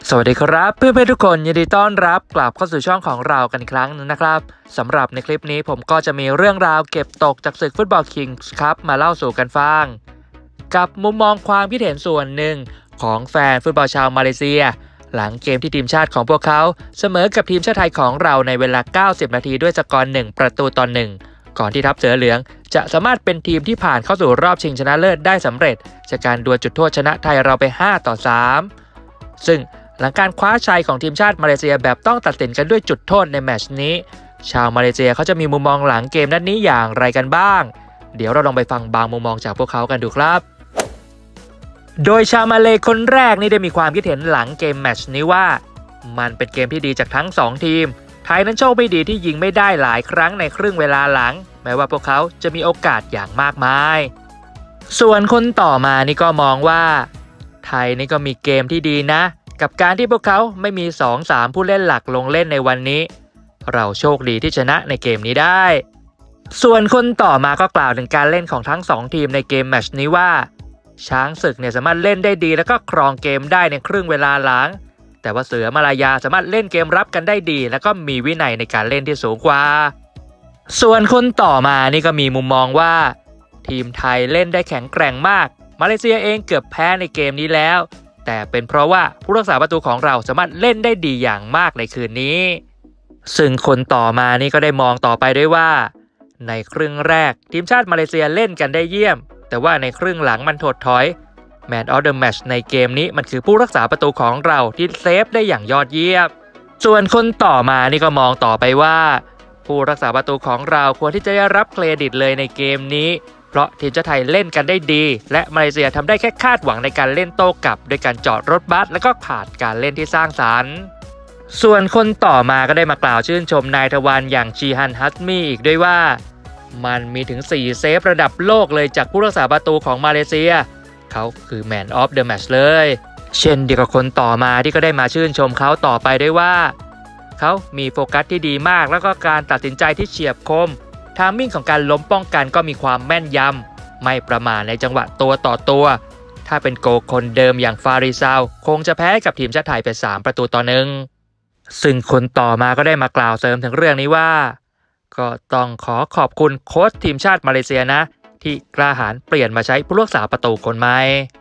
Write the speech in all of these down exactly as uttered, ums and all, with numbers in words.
สวัสดีครับเพื่อนๆทุกคนยินดีต้อนรับกลับเข้าสู่ช่องของเรากันอีกครั้งนึงนะครับสำหรับในคลิปนี้ผมก็จะมีเรื่องราวเก็บตกจากศึกฟุตบอลคิงส์ครับมาเล่าสู่กันฟังกับมุมมองความคิดเห็นส่วนหนึ่งของแฟนฟุตบอลชาวมาเลเซียหลังเกมที่ทีมชาติของพวกเขาเสมอกับทีมชาติไทยของเราในเวลาเก้าสิบนาทีด้วยสกอร์หนึ่งประตูต่อหนึ่งก่อนที่ทัพเสือเหลืองจะสามารถเป็นทีมที่ผ่านเข้าสู่รอบชิงชนะเลิศได้สำเร็จจากการดวลจุดโทษชนะไทยเราไปห้าต่อสามซึ่งหลังการคว้าชัยของทีมชาติมาเลเซียแบบต้องตัดสินกันด้วยจุดโทษในแมตช์นี้ชาวมาเลเซียเขาจะมีมุมมองหลังเกมนัดนี้อย่างไรกันบ้างเดี๋ยวเราลองไปฟังบางมุมมองจากพวกเขากันดูครับโดยชาวมาเลคนแรกนี่ได้มีความคิดเห็นหลังเกมแมตช์นี้ว่ามันเป็นเกมที่ดีจากทั้งสองทีมไทยนั้นโชคไม่ดีที่ยิงไม่ได้หลายครั้งในครึ่งเวลาหลังแม้ว่าพวกเขาจะมีโอกาสอย่างมากมายส่วนคนต่อมานี่ก็มองว่าไทยนี่ก็มีเกมที่ดีนะกับการที่พวกเขาไม่มี สองสาม ผู้เล่นหลักลงเล่นในวันนี้เราโชคดีที่ชนะในเกมนี้ได้ส่วนคนต่อมาก็กล่าวถึงการเล่นของทั้งสองทีมในเกมแมตช์นี้ว่าช้างศึกเนี่ยสามารถเล่นได้ดีแล้วก็ครองเกมได้ในครึ่งเวลาหลังแต่ว่าเสือมาลายาสามารถเล่นเกมรับกันได้ดีแล้วก็มีวินัยในการเล่นที่สูงกว่าส่วนคนต่อมานี่ก็มีมุมมองว่าทีมไทยเล่นได้แข็งแกร่งมากมาเลเซียเองเกือบแพ้ในเกมนี้แล้วแต่เป็นเพราะว่าผู้รักษาประตูของเราสามารถเล่นได้ดีอย่างมากในคืนนี้ซึ่งคนต่อมานี่ก็ได้มองต่อไปด้วยว่าในครึ่งแรกทีมชาติมาเลเซียเล่นกันได้เยี่ยมแต่ว่าในครึ่งหลังมันถดถอยแมนออฟเดอะแมตช์ในเกมนี้มันคือผู้รักษาประตูของเราที่เซฟได้อย่างยอดเยี่ยมส่วนคนต่อมานี่ก็มองต่อไปว่าผู้รักษาประตูของเราควรที่จะได้รับเครดิตเลยในเกมนี้เพราะทีมชาติไทยเล่นกันได้ดีและมาเลเซียทำได้แค่คาดหวังในการเล่นโต้กลับโดยการจอดรถบัสและก็ขาดการเล่นที่สร้างสรรค์ส่วนคนต่อมาก็ได้มากล่าวชื่นชมนายทวารอย่างชีฮันฮัตมีอีกด้วยว่ามันมีถึงสี่เซฟระดับโลกเลยจากผู้รักษาประตูของมาเลเซียเขาคือแมนออฟเดอะแมตช์เลยเช่นเดียวกับคนต่อมาที่ก็ได้มาชื่นชมเขาต่อไปด้วยว่าเขามีโฟกัสที่ดีมากแล้วก็การตัดสินใจที่เฉียบคมทามมิ่งของการล้มป้องกันก็มีความแม่นยำไม่ประมาทในจังหวะตัวต่อตัวถ้าเป็นโกคนเดิมอย่างฟาริซาวคงจะแพ้กับทีมชาติไทยไปสามประตูต่อหนึ่งซึ่งคนต่อมาก็ได้มากล่าวเสริมถึงเรื่องนี้ว่าก็ต้องขอขอบคุณโค้ชทีมชาติมาเลเซียนะที่กล้าหาญเปลี่ยนมาใช้ผู้รักษาประตูคนใหม่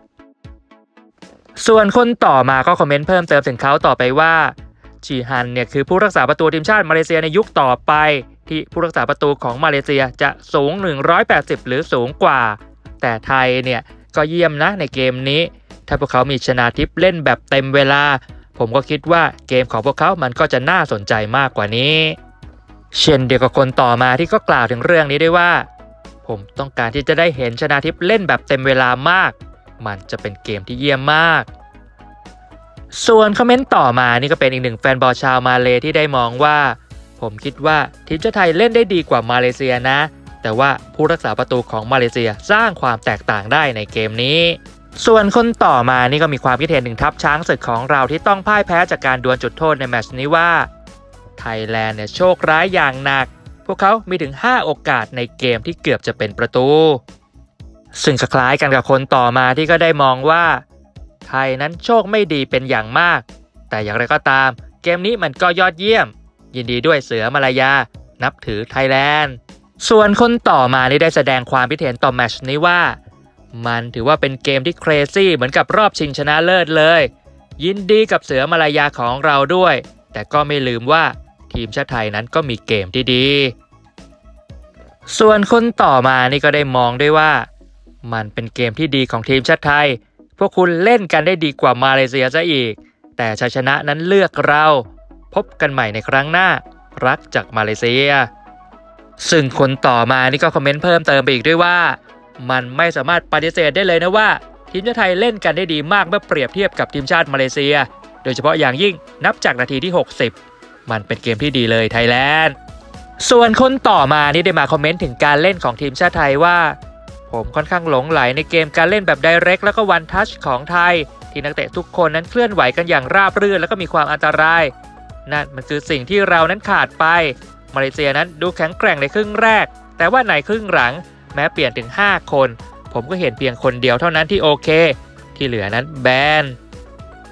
ส่วนคนต่อมาก็คอมเมนต์เพิ่มเติมถึงเขาต่อไปว่าชีฮันเนี่ยคือผู้รักษาประตูทีมชาติมาเลเซียในยุคต่อไปที่ผู้รักษาประตูของมาเลเซียจะสูงหนึ่งร้อยแปดสิบหรือสูงกว่าแต่ไทยเนี่ยก็เยี่ยมนะในเกมนี้ถ้าพวกเขามีชนาทิพย์เล่นแบบเต็มเวลาผมก็คิดว่าเกมของพวกเขามันก็จะน่าสนใจมากกว่านี้เช่นเดียวกับคนต่อมาที่ก็กล่าวถึงเรื่องนี้ด้วยว่าผมต้องการที่จะได้เห็นชนาทิพย์เล่นแบบเต็มเวลามากมันจะเป็นเกมที่เยี่ยมมากส่วนคอมเมนต์ต่อมานี่ก็เป็นอีกหนึ่งแฟนบอลชาวมาเลที่ได้มองว่าผมคิดว่าทีมชาติไทยเล่นได้ดีกว่ามาเลเซียนะแต่ว่าผู้รักษาประตูของมาเลเซียสร้างความแตกต่างได้ในเกมนี้ส่วนคนต่อมานี่ก็มีความคิดเห็นถึงทัพช้างศึกของเราที่ต้องพ่ายแพ้จากการดวลจุดโทษในแมตช์นี้ว่าไทยแลนด์เนี่ยโชคร้ายอย่างหนักพวกเขามีถึงห้าโอกาสในเกมที่เกือบจะเป็นประตูซึ่งคล้ายกันกับคนต่อมาที่ก็ได้มองว่าไทยนั้นโชคไม่ดีเป็นอย่างมากแต่อย่างไรก็ตามเกมนี้มันก็ยอดเยี่ยมยินดีด้วยเสือมาลายานับถือไทยแลนด์ส่วนคนต่อมานี่ได้แสดงความคิดเห็นต่อแมตช์นี้ว่ามันถือว่าเป็นเกมที่เครซี่เหมือนกับรอบชิงชนะเลิศเลยยินดีกับเสือมาลายาของเราด้วยแต่ก็ไม่ลืมว่าทีมชาติไทยนั้นก็มีเกมที่ดีส่วนคนต่อมานี่ก็ได้มองด้วยว่ามันเป็นเกมที่ดีของทีมชาติไทยพวกคุณเล่นกันได้ดีกว่ามาเลเซียซะอีกแต่ชัยชนะนั้นเลือกเราพบกันใหม่ในครั้งหน้ารักจากมาเลเซียซึ่งคนต่อมานี่ก็คอมเมนต์เพิ่มเติมไปอีกด้วยว่ามันไม่สามารถปฏิเสธได้เลยนะว่าทีมชาติไทยเล่นกันได้ดีมากเมื่อเปรียบเทียบกับทีมชาติมาเลเซียโดยเฉพาะอย่างยิ่งนับจากนาทีที่หกสิบมันเป็นเกมที่ดีเลยไทยแลนด์ส่วนคนต่อมานี่ได้มาคอมเมนต์ถึงการเล่นของทีมชาติไทยว่าผมค่อนข้างหลงไหลในเกมการเล่นแบบไดเรกแล้วก็วันทัชของไทยที่นักเตะทุกคนนั้นเคลื่อนไหวกันอย่างราบรื่นแล้วก็มีความอันตรายนั่นมันคือสิ่งที่เรานั้นขาดไปมาเลเซียนั้นดูแข็งแกร่งในครึ่งแรกแต่ว่าในครึ่งหลังแม้เปลี่ยนถึงห้าคนผมก็เห็นเพียงคนเดียวเท่านั้นที่โอเคที่เหลือนั้นแบน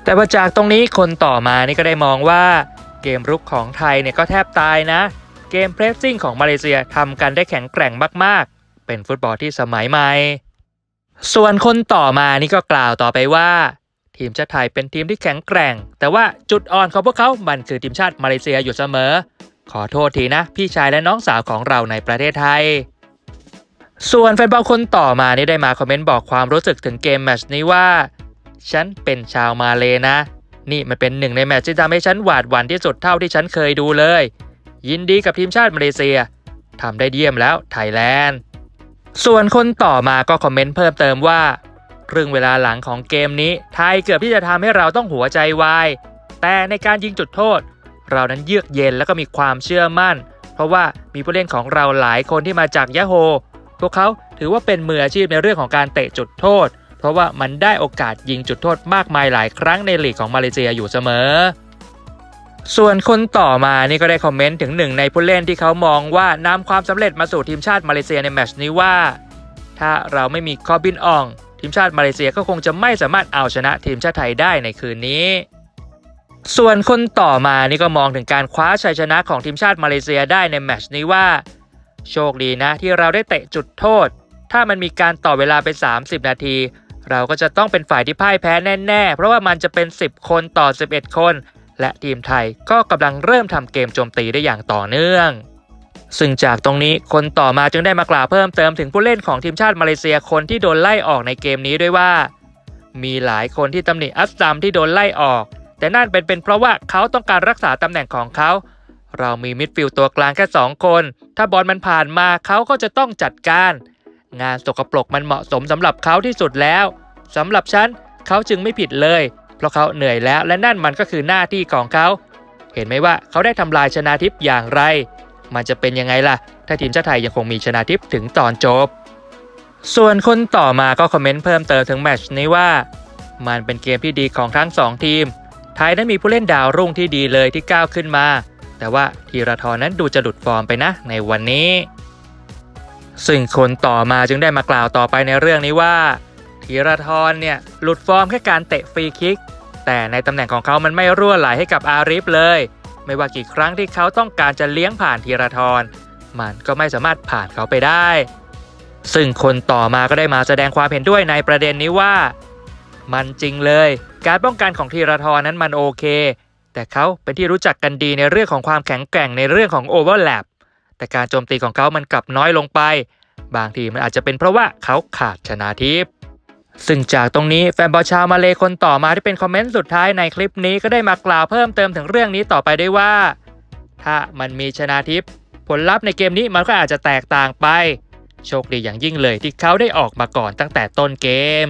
แต่พอจากตรงนี้คนต่อมานี่ก็ได้มองว่าเกมรุกของไทยเนี่ยก็แทบตายนะเกมเพรสซิ่งของมาเลเซียทำกันได้แข็งแกร่งมากๆเป็นฟุตบอลที่สมัยใหม่ส่วนคนต่อมานี่ก็กล่าวต่อไปว่าทีมชาติไทยเป็นทีมที่แข็งแกร่งแต่ว่าจุดอ่อนของพวกเขามันคือทีมชาติมาเลเซียอยู่เสมอขอโทษทีนะพี่ชายและน้องสาวของเราในประเทศไทยส่วนแฟนบอลคนต่อมานี่ได้มาคอมเมนต์บอกความรู้สึกถึงเกมแมตช์นี้ว่าฉันเป็นชาวมาเลนะนี่มันเป็นหนึ่งในแมตช์ที่ทำให้ฉันหวาดหวั่นที่สุดเท่าที่ฉันเคยดูเลยยินดีกับทีมชาติมาเลเซียทำได้เยี่ยมแล้วไทยแลนด์ส่วนคนต่อมาก็คอมเมนต์เพิ่มเติมว่าครึ่งเวลาหลังของเกมนี้ไทยเกือบที่จะทำให้เราต้องหัวใจวายแต่ในการยิงจุดโทษเรานั้นเยือกเย็นและก็มีความเชื่อมั่นเพราะว่ามีผู้เล่นของเราหลายคนที่มาจากยะโฮพวกเขาถือว่าเป็นมืออาชีพในเรื่องของการเตะจุดโทษเพราะว่ามันได้โอกาสยิงจุดโทษมากมายหลายครั้งในลีกของมาเลเซียอยู่เสมอส่วนคนต่อมานี่ก็ได้คอมเมนต์ถึงหนึ่งในผู้เล่นที่เขามองว่านำความสำเร็จมาสู่ทีมชาติมาเลเซียในแมตช์นี้ว่าถ้าเราไม่มีคอบินอองทีมชาติมาเลเซียก็คงจะไม่สามารถเอาชนะทีมชาติไทยได้ในคืนนี้ส่วนคนต่อมานี่ก็มองถึงการคว้าชัยชนะของทีมชาติมาเลเซียได้ในแมตช์นี้ว่าโชคดีนะที่เราได้เตะจุดโทษถ้ามันมีการต่อเวลาไปสามสิบนาทีเราก็จะต้องเป็นฝ่ายที่พ่ายแพ้แน่ๆเพราะว่ามันจะเป็นสิบคนต่อสิบเอ็ดคนและทีมไทยก็กำลังเริ่มทำเกมโจมตีได้อย่างต่อเนื่องซึ่งจากตรงนี้คนต่อมาจึงได้มากล่าวเพิ่มเติมถึงผู้เล่นของทีมชาติมาเลเซียคนที่โดนไล่ออกในเกมนี้ด้วยว่ามีหลายคนที่ตำหนิอัสซัมที่โดนไล่ออกแต่นั่นเป็นเป็นเพราะว่าเขาต้องการรักษาตำแหน่งของเขาเรามีมิดฟิลด์ตัวกลางแค่สองคนถ้าบอลมันผ่านมาเขาก็จะต้องจัดการงานสกปรกมันเหมาะสมสำหรับเขาที่สุดแล้วสำหรับฉันเขาจึงไม่ผิดเลยเพราะเขาเหนื่อยแล้วและนั่นมันก็คือหน้าที่ของเขาเห็นไหมว่าเขาได้ทำลายชนาทิพย์อย่างไรมันจะเป็นยังไงล่ะถ้าทีมชาติไทยยังคงมีชนาทิพย์ถึงตอนจบส่วนคนต่อมาก็คอมเมนต์เพิ่มเติมถึงแมตช์นี้ว่ามันเป็นเกมที่ดีของทั้งสองทีมไทยนั้นมีผู้เล่นดาวรุ่งที่ดีเลยที่ก้าวขึ้นมาแต่ว่าธีรทรนั้นดูจะหลุดฟอร์มไปนะในวันนี้ซึ่งคนต่อมาจึงได้มากล่าวต่อไปในเรื่องนี้ว่าธีรทรเนี่ยหลุดฟอร์มแค่การเตะฟรีคิกแต่ในตำแหน่งของเขามันไม่รั่วไหลให้กับอาริฟเลยไม่ว่ากี่ครั้งที่เขาต้องการจะเลี้ยงผ่านธีรทรมันก็ไม่สามารถผ่านเขาไปได้ซึ่งคนต่อมาก็ได้มาแสดงความเห็นด้วยในประเด็นนี้ว่ามันจริงเลยการป้องกันของธีรทรนั้นมันโอเคแต่เขาเป็นที่รู้จักกันดีในเรื่องของความแข็งแกร่งในเรื่องของโอเวอร์แลปแต่การโจมตีของเขามันกลับน้อยลงไปบางทีมันอาจจะเป็นเพราะว่าเขาขาดชนาทิพย์ซึ่งจากตรงนี้แฟนบอลชาวมาเลคนต่อมาที่เป็นคอมเมนต์สุดท้ายในคลิปนี้ก็ได้มากล่าวเพิ่มเติมถึงเรื่องนี้ต่อไปได้ว่าถ้ามันมีชนาทิพย์ผลลัพธ์ในเกมนี้มันก็อาจจะแตกต่างไปโชคดีอย่างยิ่งเลยที่เขาได้ออกมาก่อนตั้งแต่ต้นเกม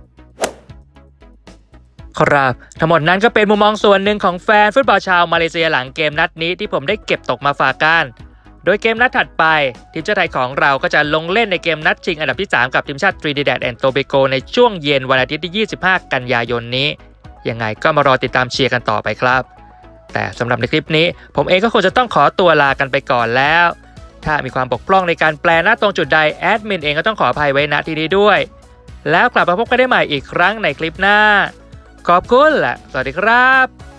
ครับทั้งหมดนั้นก็เป็นมุมมองส่วนหนึ่งของแฟนฟุตบอลชาวมาเลเซียหลังเกมนัดนี้ที่ผมได้เก็บตกมาฝากกันโดยเกมนัดถัดไปทีมชาติไทยของเราก็จะลงเล่นในเกมนัดชิงอันดับที่สามกับทีมชาติทรินิแดดแอนด์โตเบโกในช่วงเย็นวันอาทิตย์ที่ยี่สิบห้ากันยายนนี้ยังไงก็มารอติดตามเชียร์กันต่อไปครับแต่สำหรับในคลิปนี้ผมเองก็คงจะต้องขอตัวลากันไปก่อนแล้วถ้ามีความบกพร่องในการแปลหน้าตรงจุดใดแอดมินเองก็ต้องขออภัยไว้ณที่นี้ด้วยแล้วกลับมาพบกันได้ใหม่อีกครั้งในคลิปหน้าขอบคุณและสวัสดีครับ